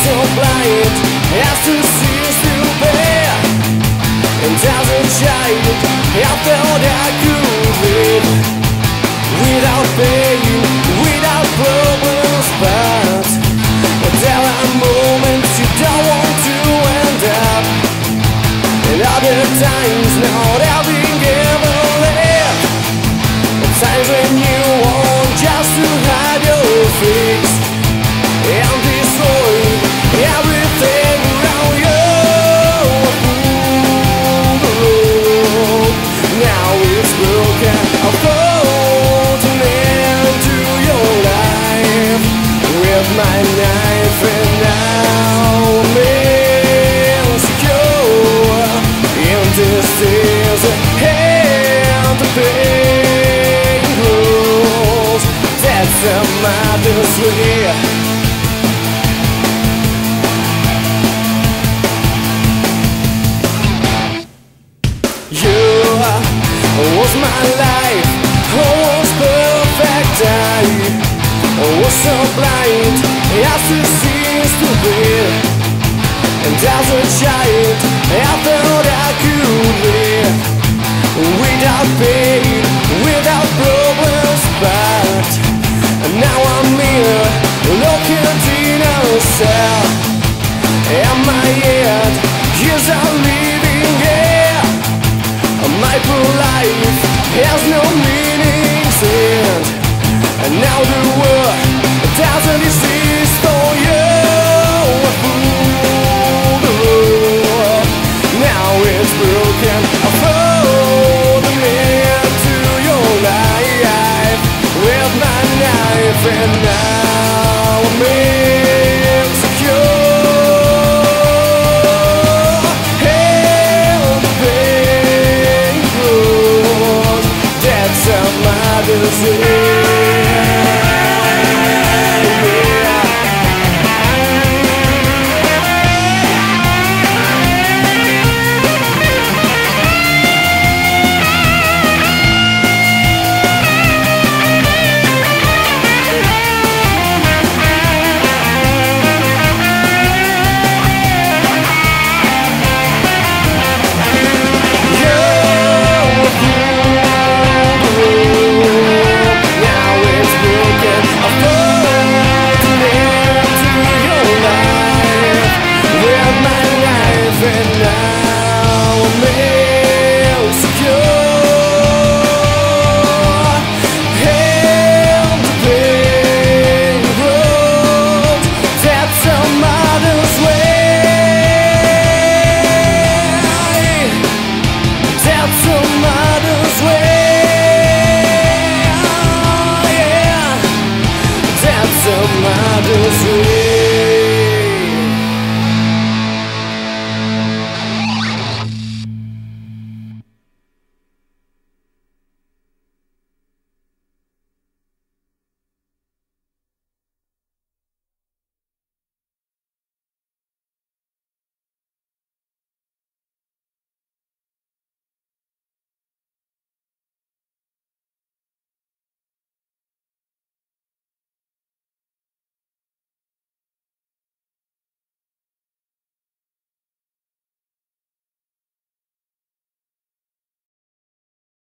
so blind as to see through there. And as a child, I thought I could live without pain, without problems. But there are moments you don't want to end up, and other times not having ever left. Times when you want just to hide your face and destroy everything around you. Now it's broken. I've put an end to your life with my knife, and now I'm insecure in this is and the pain grows. That's a mother's way. Was my life was perfect? I was so blind as to see stupid. And as a child I thought I could live without pain, without problems. But now I'm here looking in a cell, and my head is a living here. My poor life has no meaning, and now the world doesn't exist for you. Now it's broken. I fold an end to your life with my knife, and now I'm insecure. This is